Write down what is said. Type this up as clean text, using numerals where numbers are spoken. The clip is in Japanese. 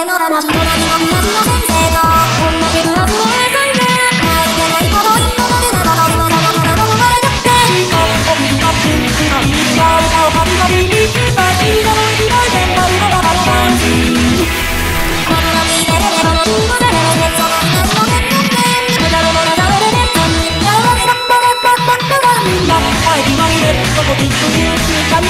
の話隣の同じの先生と同じクラスのお姉さんで泣いてないこと言うのだけでまた今だからどこまでだっておびたくんがいいが歌をカリカリにした君がもう一度全部のバカの感じこんなに入れればのちんこでねそのいないのねねねだろもなだれでねやろうねばっばばばばばばみんな帰りまいでそこに行くに